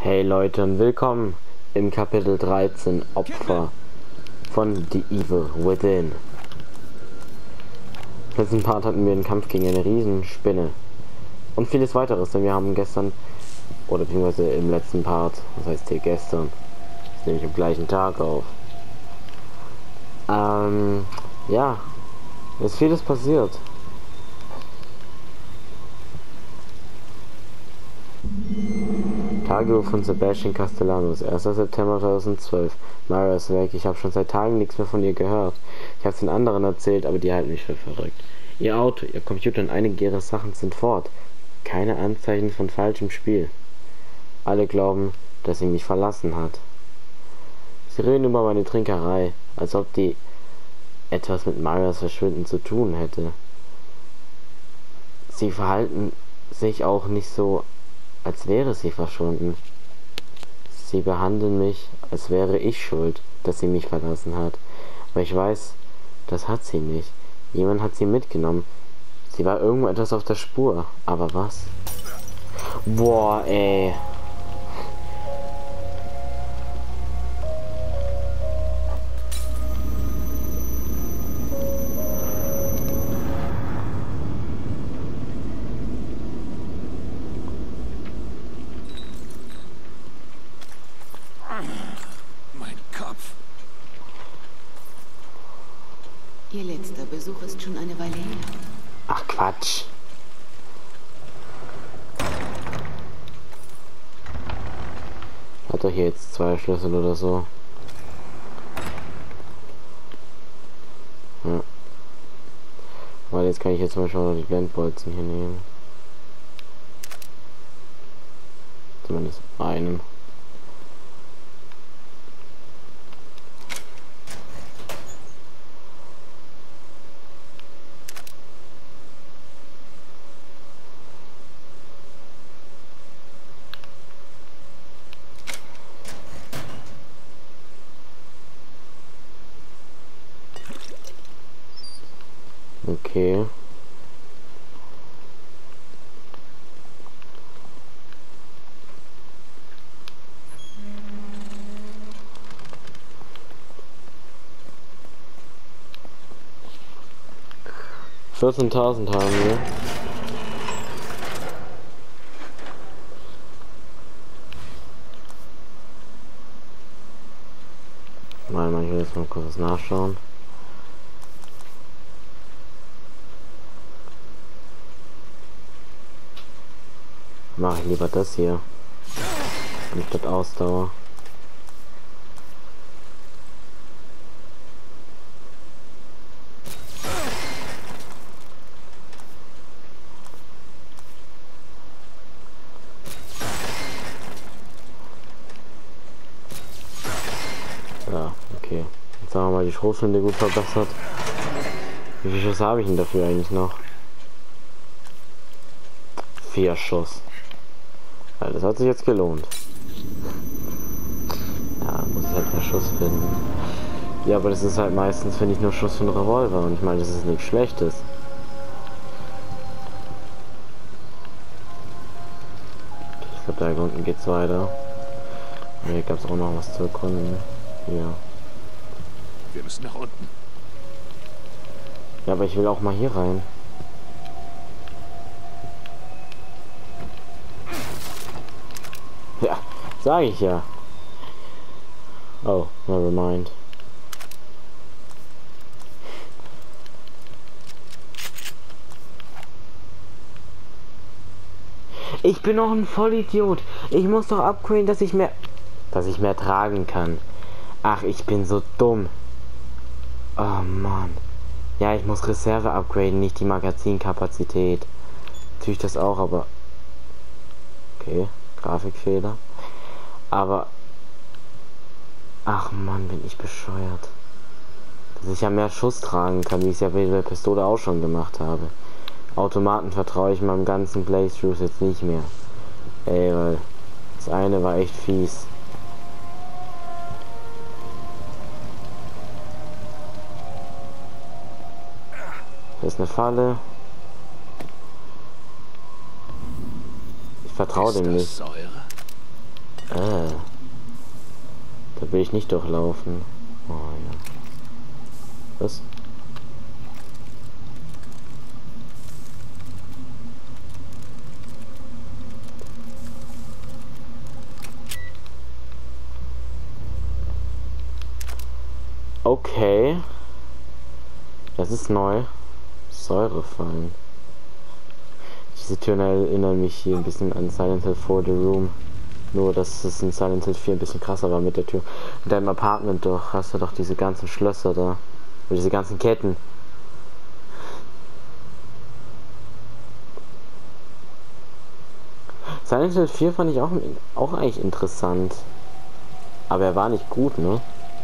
Hey Leute und willkommen im Kapitel 13 Opfer von The Evil Within. Im letzten Part hatten wir einen Kampf gegen eine Riesenspinne und vieles weiteres, denn wir haben gestern, oder beziehungsweise im letzten Part, das heißt hier gestern, das nehme ich am gleichen Tag auf. Ja, es ist vieles passiert. Tagebuch von Sebastian Castellanos, 1. September 2012. Mara ist weg. Ich habe schon seit Tagen nichts mehr von ihr gehört. Ich habe es den anderen erzählt, aber die halten mich für verrückt. Ihr Auto, ihr Computer und einige ihrer Sachen sind fort. Keine Anzeichen von falschem Spiel. Alle glauben, dass sie mich verlassen hat. Sie reden über meine Trinkerei, als ob die etwas mit Maras Verschwinden zu tun hätte. Sie verhalten sich auch nicht so, als wäre sie verschwunden. Sie behandeln mich, als wäre ich schuld, dass sie mich verlassen hat. Aber ich weiß, das hat sie nicht. Jemand hat sie mitgenommen. Sie war irgendwo etwas auf der Spur. Aber was? Boah, ey. Ihr letzter Besuch ist schon eine Weile her. Ach Quatsch. Hat er hier jetzt 2 Schlüssel oder so? Ja. Weil jetzt kann ich jetzt zum Beispiel auch noch die Blendbolzen hier nehmen. Zumindest einen. Okay. $14.000 haben wir. Mal hier jetzt mal kurz nachschauen. Mache ich lieber das hier anstatt Ausdauer. Ja, okay. Jetzt haben wir mal die Schrotflinte gut verbessert. Wie viel Schuss habe ich denn dafür eigentlich noch? 4 Schuss. Ja, das hat sich jetzt gelohnt. Ja, muss ich halt mehr Schuss finden. Ja, aber das ist halt meistens, finde ich, nur Schuss von Revolver. Und ich meine, das ist nichts Schlechtes. Ich glaube, da unten geht's weiter. Und hier gab es auch noch was zu erkunden. Ja. Wir müssen nach unten. Ja, aber ich will auch mal hier rein. Ja, sage ich ja. Oh, never mind. Ich bin noch ein Vollidiot. Ich muss doch upgraden, dass ich mehr tragen kann. Ach, ich bin so dumm. Oh Mann. Ja, ich muss Reserve upgraden, nicht die Magazinkapazität. Tue ich das auch, aber okay. Grafikfehler. Aber ach man, bin ich bescheuert. Dass ich ja mehr Schuss tragen kann, wie ich es ja bei der Pistole auch schon gemacht habe. Automaten vertraue ich meinem ganzen Playthroughs jetzt nicht mehr. Ey, weil das eine war echt fies. Hier ist eine Falle. Ich vertraue dem nicht. Säure? will ich nicht durchlaufen. Oh ja. Was? Okay. Das ist neu. Säurefallen. Diese Türen erinnern mich hier ein bisschen an Silent Hill 4 The Room. Nur, dass es in Silent Hill 4 ein bisschen krasser war mit der Tür. In deinem Apartment doch hast du doch diese ganzen Schlösser da. Und diese ganzen Ketten. Silent Hill 4 fand ich auch eigentlich interessant. Aber er war nicht gut, ne?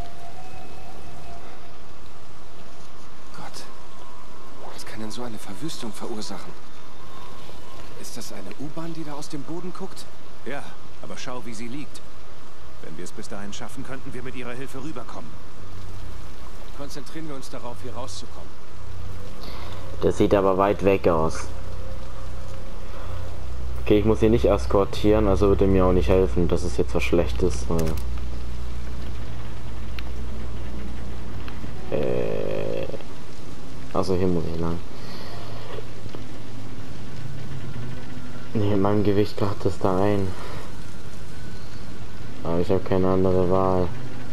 Gott. Was kann denn so eine Verwüstung verursachen? Ist das eine U-Bahn, die da aus dem Boden guckt? Ja, aber schau, wie sie liegt. Wenn wir es bis dahin schaffen, könnten wir mit ihrer Hilfe rüberkommen. Konzentrieren wir uns darauf, hier rauszukommen. Das sieht aber weit weg aus. Okay, ich muss hier nicht eskortieren, also würde mir auch nicht helfen, dass es jetzt was Schlechtes. Also hier muss ich lang. Nee, mein Gewicht kracht es da ein. Aber ich habe keine andere Wahl.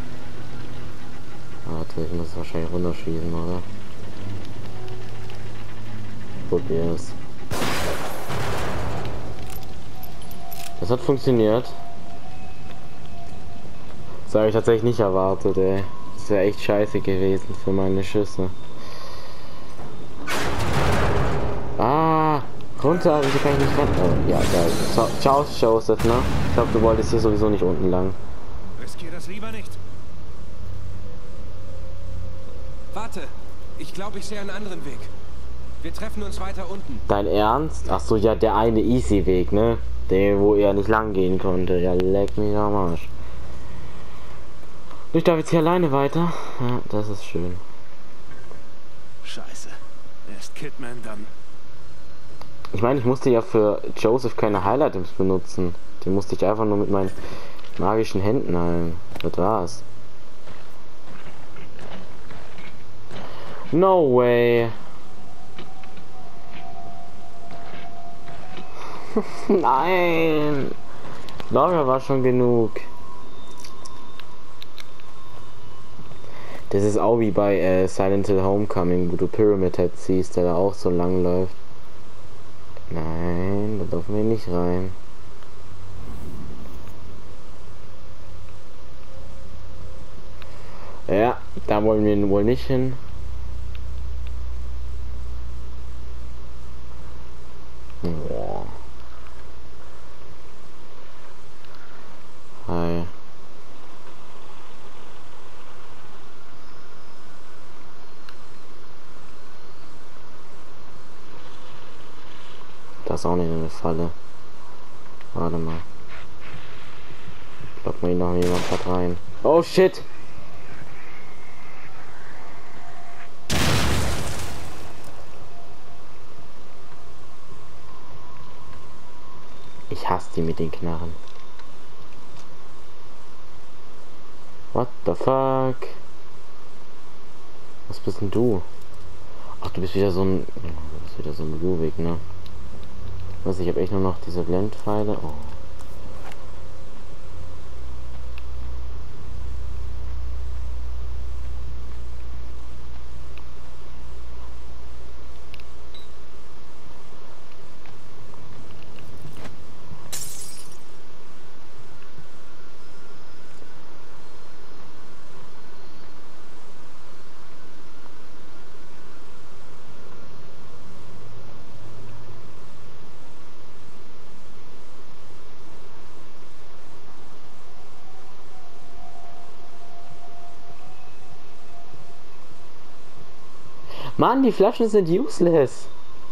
Warte, ich muss wahrscheinlich runterschießen, oder? Probier's. Das hat funktioniert. Das habe ich tatsächlich nicht erwartet, ey. Das wäre echt scheiße gewesen für meine Schüsse. Ah, runter, wieso kann ich nicht rennen? Oh, ja, geil. Ciao, Joseph, ne? Ich glaube, du wolltest hier sowieso nicht unten lang. Riskier das lieber nicht. Warte, ich glaube, ich sehe einen anderen Weg. Wir treffen uns weiter unten. Dein Ernst? Ach so, ja, der eine Easy-Weg, ne? Der, wo er nicht lang gehen konnte. Ja, leck mich am Arsch. Ich darf jetzt hier alleine weiter. Ja, das ist schön. Scheiße. Erst Kidman, dann... Ich meine, ich musste ja für Joseph keine Highlight-Items benutzen. Die musste ich einfach nur mit meinen magischen Händen heilen. Das war's. No way. Nein. Lager war schon genug. Das ist auch wie bei Silent Hill Homecoming, wo du Pyramid Head siehst, der da auch so lang läuft. Nein, da dürfen wir nicht rein. Ja, da wollen wir wohl nicht hin. Boah. Hi. Das ist auch nicht eine Falle. Warte mal. Ich glaube, mir noch jemand hat rein. Oh shit! Ich hasse die mit den Knarren. What the fuck? Was bist denn du? Ach, du bist wieder so ein... Du bist wieder so ein Rubik, ne? Was, ich habe echt nur noch diese Blendpfeile. Oh. Mann, die Flaschen sind useless.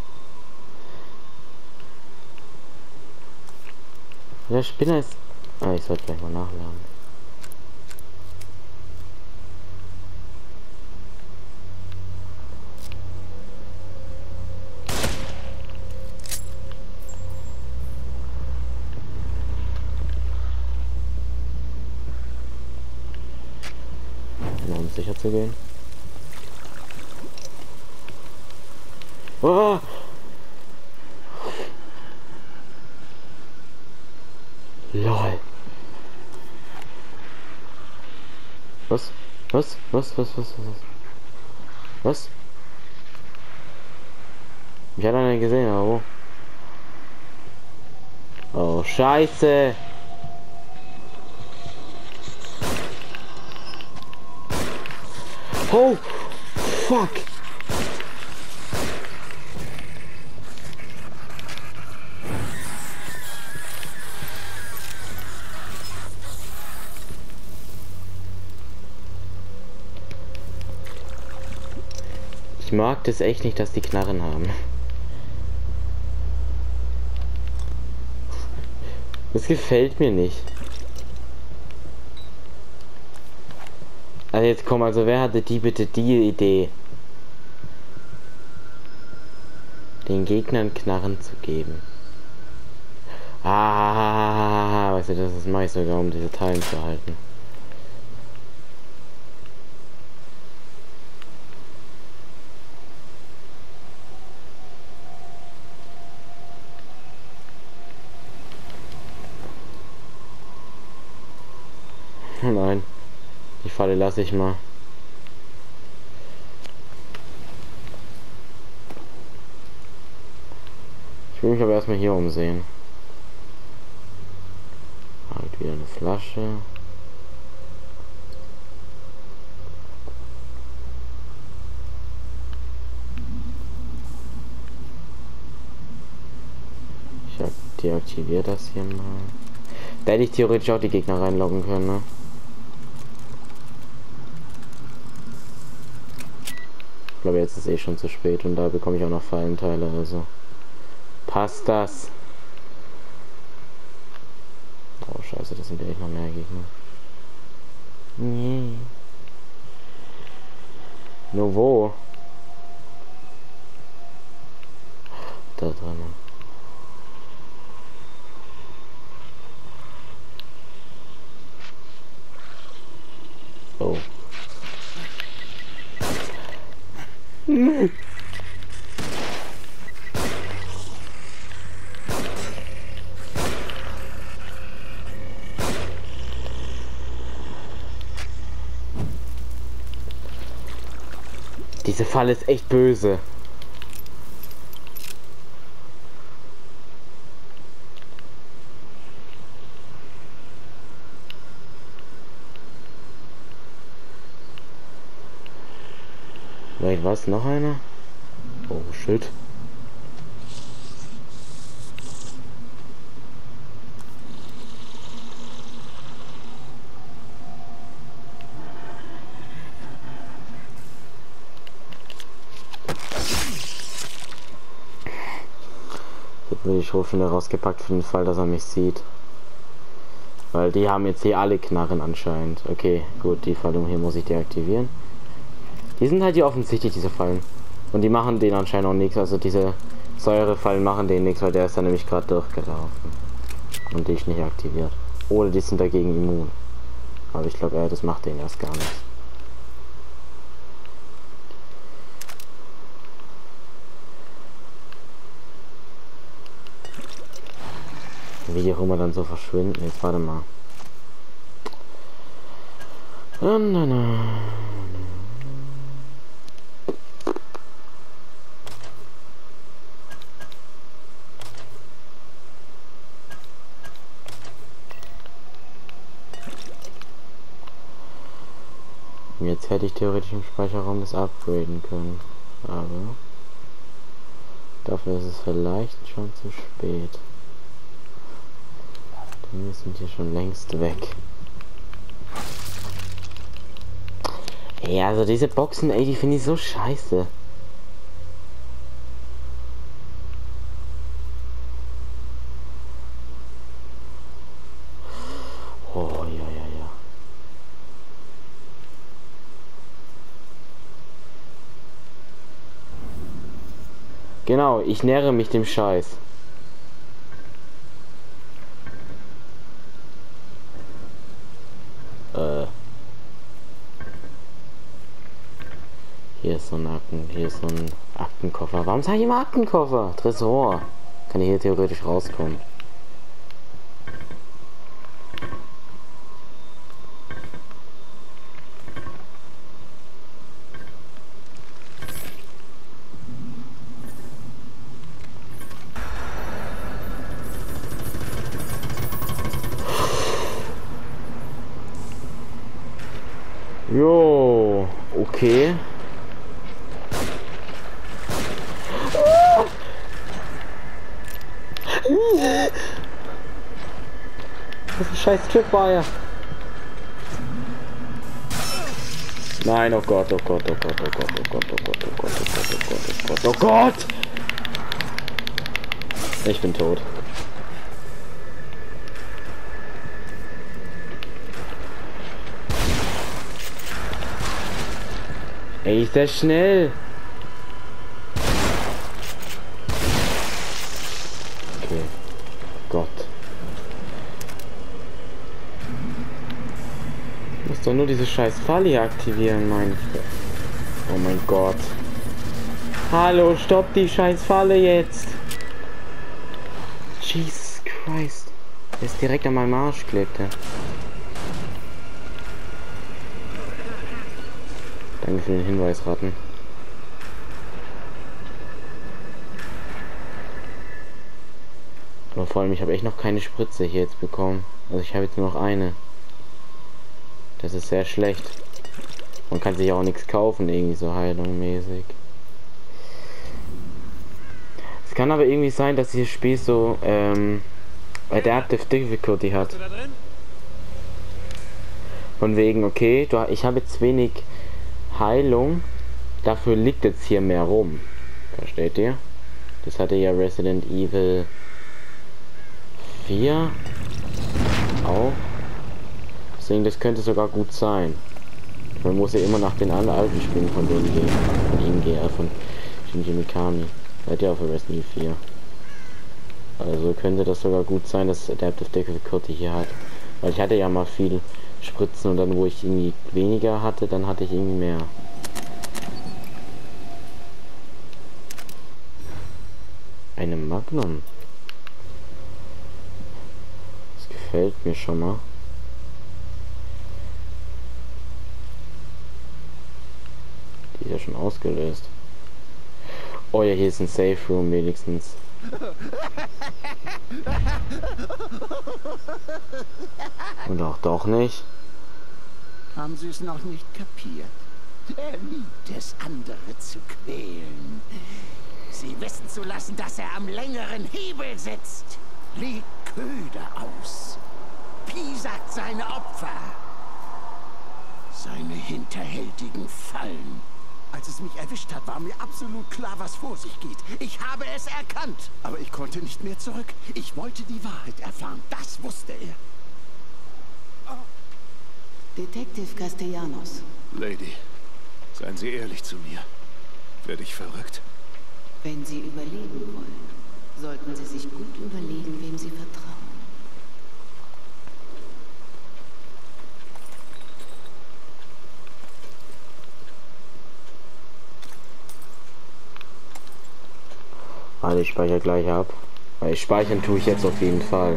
Der Spinner ist... Ah, ich sollte gleich mal nachladen. um sicher zu gehen. Oh! Lol. Was? Was? Was? Was? Was? Was? Was? Ich hatte einen gesehen, aber wo? Oh, Scheiße! Oh! Fuck! Ich mag das echt nicht, dass die Knarren haben. Das gefällt mir nicht. Also jetzt komm, also wer hatte bitte die Idee? Den Gegnern Knarren zu geben. Ah, weißt du, das ist meist sogar, um diese Teilen zu halten. Nein, die Falle lasse ich mal. Ich will mich aber erstmal hier umsehen. Halt wieder eine Flasche. Ich deaktiviere das hier mal. Da hätte ich theoretisch auch die Gegner reinloggen können, ne? Ich glaube, jetzt ist eh schon zu spät und da bekomme ich auch noch Fallenteile, also passt das. Oh scheiße, das sind ja echt noch mehr Gegner. Nee. Nur wo? Da drin. Oh. Diese Falle ist echt böse. Wait, was? Noch einer? Oh shit. Jetzt will ich Schrotflinte rausgepackt für den Fall, dass er mich sieht. Weil die haben jetzt hier alle Knarren anscheinend. Okay, gut, die Fallung hier muss ich deaktivieren. Die sind halt hier offensichtlich, diese Fallen. Und die machen denen anscheinend auch nichts. Also diese Säurefallen machen denen nichts, weil der ist dann nämlich gerade durchgelaufen. Und die ist nicht aktiviert. Oder die sind dagegen immun. Aber ich glaube, das macht denen erst gar nichts. Wie die auch immer dann so verschwinden. Jetzt warte mal. Jetzt hätte ich theoretisch im Speicherraum das upgraden können. Aber dafür ist es vielleicht schon zu spät. Wir sind hier schon längst weg. Ey, also diese Boxen, ey, die finde ich so scheiße. Oh, ja, ja, ja. Genau, ich nähere mich dem Scheiß. ist so ein hier ist so ein Aktenkoffer. Warum sage ich immer Aktenkoffer? Tresor. Kann ich hier theoretisch rauskommen. Jo, okay. Das ist ein scheiß Tripwire. Nein, oh Gott, oh Gott, oh Gott, oh Gott, oh Gott, oh Gott, oh Gott, oh Gott, oh Gott, oh Gott, oh Gott. Ich bin tot. Ey, ist der schnell. Okay. Gott. Ich muss doch nur diese scheiß Falle hier aktivieren, mein. Oh mein Gott. Hallo, stopp die scheiß Falle jetzt. Jesus Christ. Der ist direkt an meinem Arsch klebte. Danke für den Hinweis, Ratten. Aber vor allem, ich habe echt noch keine Spritze hier jetzt bekommen. Also ich habe jetzt nur noch eine. Das ist sehr schlecht. Man kann sich auch nichts kaufen, irgendwie so heilungmäßig. Es kann aber irgendwie sein, dass dieses Spiel so Adaptive Difficulty hat. Von wegen, okay, ich habe jetzt wenig Heilung, dafür liegt jetzt hier mehr rum. Versteht ihr? Das hatte ja Resident Evil 4 auch. Deswegen, das könnte sogar gut sein. Man muss ja immer nach den alten Spielen von denen gehen. Von ihm gehen, von Shinji Mikami. Er hat ja auch für Resident Evil 4. Also könnte das sogar gut sein, dass Adaptive Difficulty hier hat. Weil ich hatte ja mal viel Spritzen und dann, wo ich irgendwie weniger hatte, dann hatte ich irgendwie mehr. Eine Magnum. Das gefällt mir schon mal. Die ist ja schon ausgelöst. Oh ja, hier ist ein Safe Room wenigstens. Und auch doch nicht. Haben Sie es noch nicht kapiert? Er liebt es, andere zu quälen. Sie wissen zu lassen, dass er am längeren Hebel sitzt. Legt Köder aus. Piesackt seine Opfer. Seine hinterhältigen Fallen. Als es mich erwischt hat, war mir absolut klar, was vor sich geht. Ich habe es erkannt, aber ich konnte nicht mehr zurück. Ich wollte die Wahrheit erfahren, das wusste er. Detective Castellanos. Lady, seien Sie ehrlich zu mir. Werde ich verrückt? Wenn Sie überleben wollen, sollten Sie sich gut überlegen, wem Sie vertrauen. Ich speichere gleich ab. Weil speichern tue ich jetzt auf jeden Fall.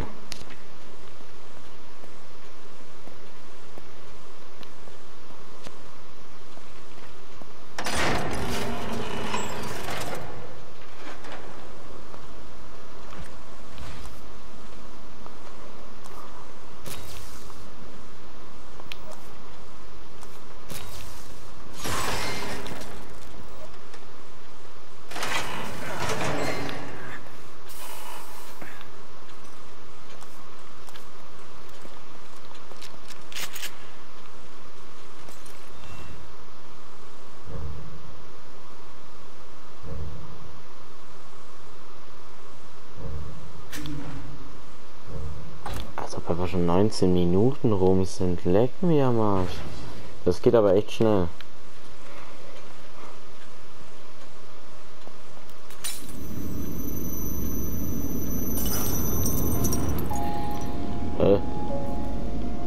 Aber schon 19 Minuten rum sind. Leck mir am Arsch. Das geht aber echt schnell.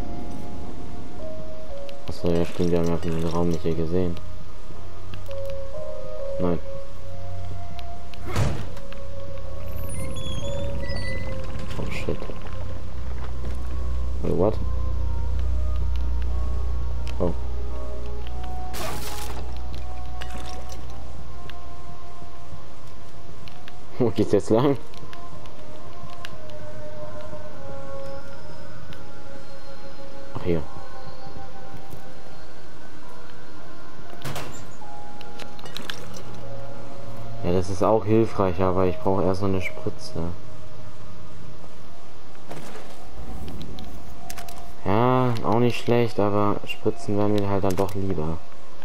Achso, ja stimmt, wir haben ja den Raum nicht hier gesehen. Nein. Oh shit. Wait, what? Oh. Wo geht's jetzt lang? Ach, hier. Ja, das ist auch hilfreich, aber ich brauche erst noch eine Spritze. Ja, auch nicht schlecht, aber Spritzen werden mir halt dann doch lieber.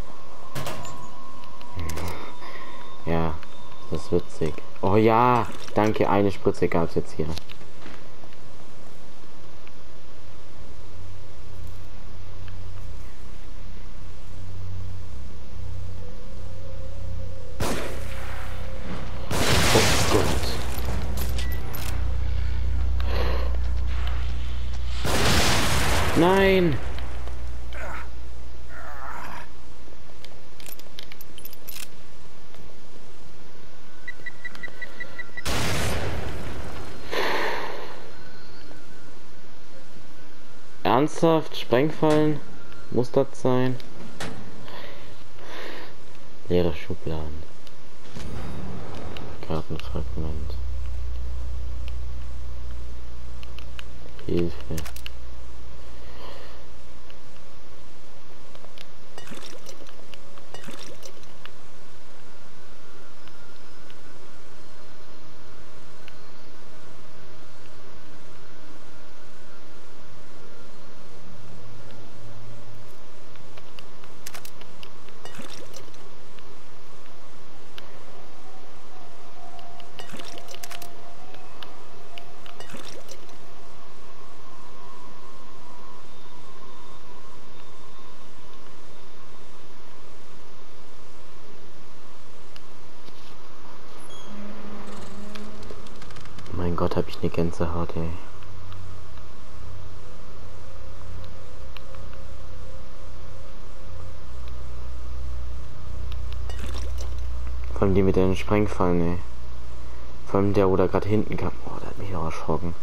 Ja, das ist witzig. Oh ja, danke, eine Spritze gab es jetzt hier. Oh Gott. Nein! Ernsthaft? Sprengfallen? Muss das sein? Leere Schubladen. Kartenfragment. Hilfe. Mein Gott, hab ich eine Gänsehaut, ey. Vor allem die mit den Sprengfallen, ey. Vor allem der, wo da gerade hinten kam. Oh, der hat mich auch erschrocken.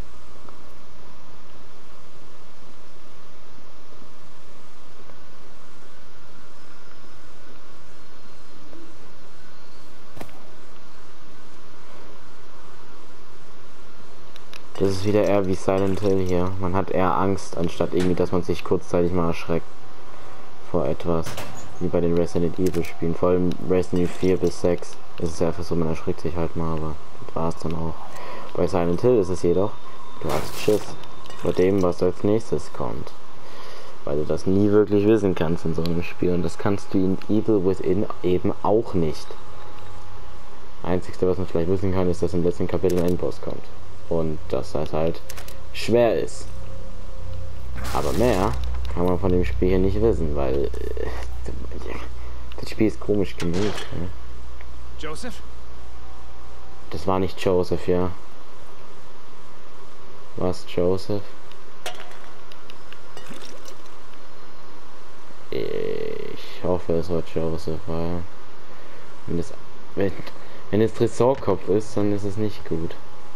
Das ist wieder eher wie Silent Hill hier. Man hat eher Angst, anstatt irgendwie, dass man sich kurzzeitig mal erschreckt vor etwas. Wie bei den Resident Evil Spielen. Vor allem Resident Evil 4 bis 6 ist es ja einfach so, man erschrickt sich halt mal, aber das war es dann auch. Bei Silent Hill ist es jedoch, du hast Schiss vor dem, was als nächstes kommt. Weil du das nie wirklich wissen kannst in so einem Spiel. Und das kannst du in Evil Within eben auch nicht. Einzigste, was man vielleicht wissen kann, ist, dass im letzten Kapitel ein Endboss kommt. Und dass das halt schwer ist. Aber mehr kann man von dem Spiel hier nicht wissen, weil das Spiel ist komisch genug. Ne? Joseph? Das war nicht Joseph, ja. Was, Joseph? Ich hoffe, es war Joseph, weil wenn es Tresorkopf ist, dann ist es nicht gut.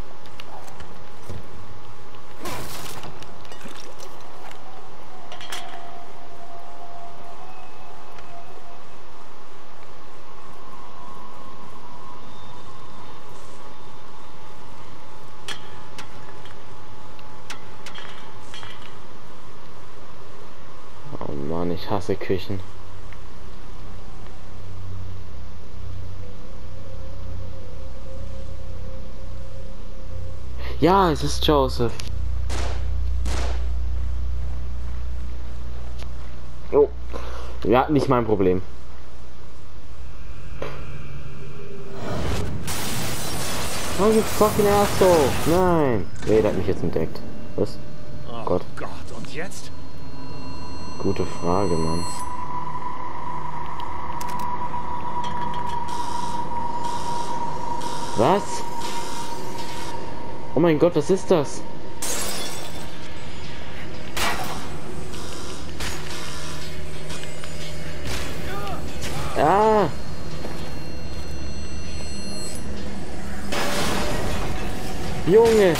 Mann, ich hasse Küchen. Ja, es ist Joseph. Oh. Ja, nicht mein Problem. Oh, you fucking asshole. Nein. Wer hat mich jetzt entdeckt? Was? Oh Gott. Gott, und jetzt? Gute Frage, Mann. Was? Oh mein Gott, was ist das? Ah! Junge!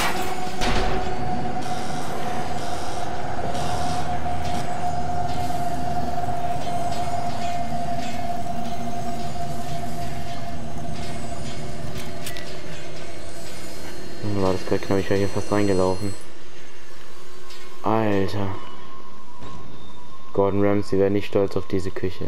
War das gerade knapp, ich wäre hier fast reingelaufen. Alter. Gordon Ramsay wäre nicht stolz auf diese Küche.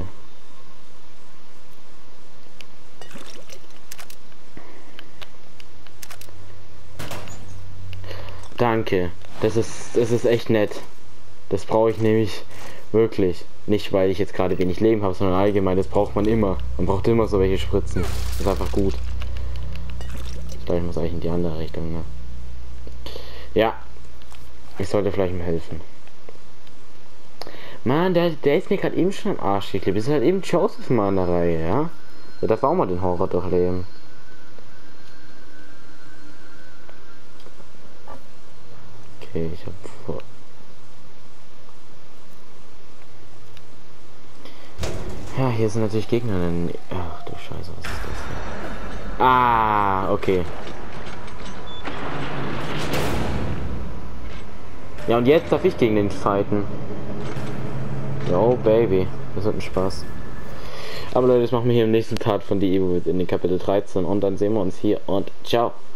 Danke. Das ist echt nett. Das brauche ich nämlich wirklich. Nicht, weil ich jetzt gerade wenig Leben habe, sondern allgemein, das braucht man immer. Man braucht immer so welche Spritzen. Das ist einfach gut. Ich glaube, ich muss eigentlich in die andere Richtung, ne? Ja. Ich sollte vielleicht mal helfen. Mann, der ist mir gerade eben schon am Arsch geklebt. Das ist halt eben Joseph mal an der Reihe, ja? Der darf auch mal den Horror durchleben. Okay, ich hab vor... Ja, hier sind natürlich Gegner. Ach du Scheiße, was ist das hier? Ah, okay. Ja, und jetzt darf ich gegen den fighten. Yo, Baby. Das wird ein Spaß. Aber Leute, das machen wir hier im nächsten Part von die Evo in den Kapitel 13. Und dann sehen wir uns hier und ciao.